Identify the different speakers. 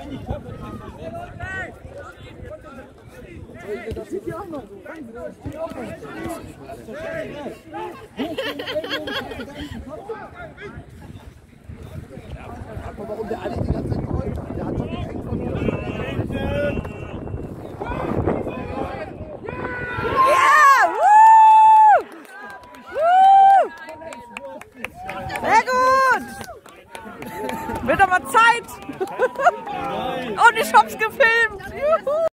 Speaker 1: Das sieht ja auch noch. Aber warum der alle die ganze Zeit geholt hat? Der hat schon gekränkt von mir.
Speaker 2: Sehr gut! Wird aber Zeit! Und ich hab's gefilmt! Juhu.